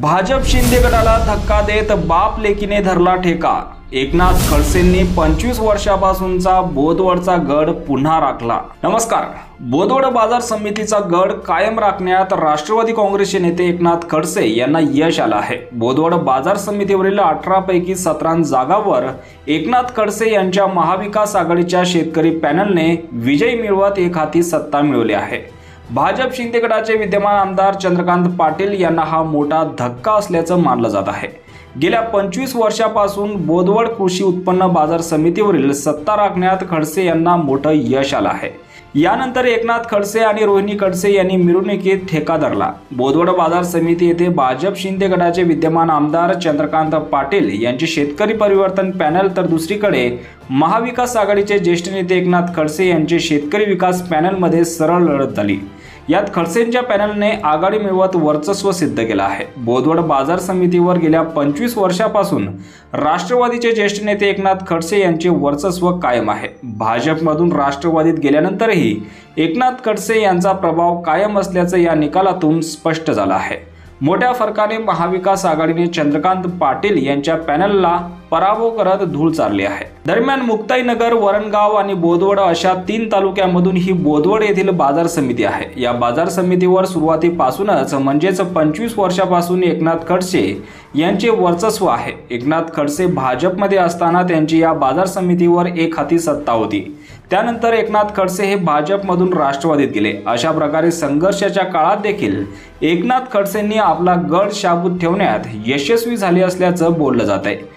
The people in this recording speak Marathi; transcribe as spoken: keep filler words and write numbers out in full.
भाजप शिंदे गटाला धक्का देत बाप लेकीने धरला ठेका। एकनाथ खडसेंनी पंचवीस वर्षापासूनचा बोदवडचा गड पुन्हा राखला। नमस्कार। बोदवड बाजार समितीचा गड कायम राखण्यात राष्ट्रवादी काँग्रेसचे नेते एकनाथ खडसे यांना यश आलं आहे। बोदवड बाजार समितीवरील अठरा पैकी सतरा जागांवर एकनाथ खडसे यांच्या महाविकास आघाडीच्या शेतकरी पॅनलने विजय मिळवत एक हाती सत्ता मिळवली आहे। भाजप शिंदे गटाचे विद्यमान आमदार चंद्रकांत पाटील यांना हा मोठा धक्का असल्याचं मानलं जात आहे। गेल्या पंचवीस वर्षापासून बोदवड कृषी उत्पन्न बाजार समितीवरील सत्ता राखण्यात खडसे यांना मोठं यश आलं आहे। यानंतर एकनाथ खडसे आणि रोहिणी खडसे यांनी मिरवणुकीत ठेका धरला। बोदवड बाजार समिती येथे भाजप शिंदे गटाचे विद्यमान आमदार चंद्रकांत पाटील यांचे शेतकरी परिवर्तन पॅनल तर दुसरीकडे महाविकास आघाडीचे ज्येष्ठ नेते एकनाथ खडसे यांचे शेतकरी विकास पॅनलमध्ये सरळ लढत झाली। यात खडसेंच्या पॅनलने आघाडी मिळवत वर्चस्व सिद्ध केलं आहे। बोदवड बाजार समितीवर गेल्या पंचवीस वर्षापासून राष्ट्रवादीचे ज्येष्ठ नेते एकनाथ खडसे यांचे वर्चस्व कायम आहे। भाजपमधून राष्ट्रवादीत गेल्यानंतरही एकनाथ खडसे यांचा प्रभाव कायम असल्याचं या निकालातून स्पष्ट झालं आहे। मोठ्या फरकाने महाविकास आघाडीने चंद्रकांत पाटील यांच्या पॅनलला पराभव करत धूळ चारली आहे। दरम्यान मुक्ताईनगर, वरणगाव आणि बोदवड अशा तीन तालुक्यांमधून ही बोदवड येथील बाजार समिती आहे। या बाजार समितीवर सुरुवातीपासूनच म्हणजेच पंचवीस वर्षापासून एकनाथ खडसे यांचे वर्चस्व आहे। एकनाथ खडसे भाजपमध्ये असताना त्यांची या बाजार समितीवर एक हाती सत्ता होती। त्यानंतर एकनाथ खडसे हे भाजपमधून राष्ट्रवादीत गेले। अशा प्रकारे संघर्षाच्या काळात देखील एकनाथ खडसेंनी आपला गड शाबूत ठेवण्यात यशस्वी झाले असल्याचं बोललं जात आहे।